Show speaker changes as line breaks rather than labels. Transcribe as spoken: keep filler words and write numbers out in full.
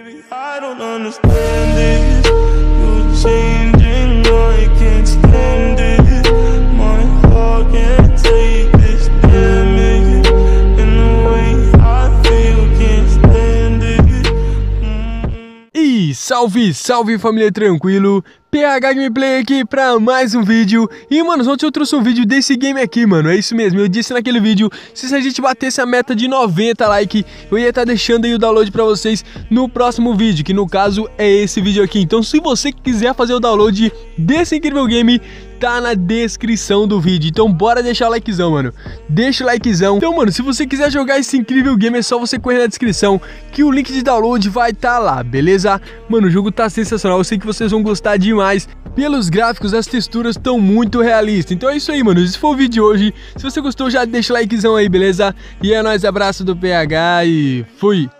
Baby, I don't understand this. You're changing, I can't stand it. My heart can't take this damage. And the way I feel, can't stand it. Mm-hmm.
E salve, salve família, tranquilo? P H Gameplay aqui pra mais um vídeo. E mano, ontem eu trouxe um vídeo desse game aqui, mano. É isso mesmo, eu disse naquele vídeo, se a gente batesse a meta de noventa likes, eu ia estar deixando aí o download pra vocês no próximo vídeo, que no caso é esse vídeo aqui. Então se você quiser fazer o download desse incrível game, tá na descrição do vídeo. Então bora deixar o likezão, mano. Deixa o likezão. Então, mano, se você quiser jogar esse incrível game, é só você correr na descrição, que o link de download vai tá lá, beleza? Mano, o jogo tá sensacional, eu sei que vocês vão gostar demais. Pelos gráficos, as texturas estão muito realistas. Então é isso aí, mano, esse foi o vídeo de hoje. Se você gostou, já deixa o likezão aí, beleza? E é nóis, abraço do P H e fui!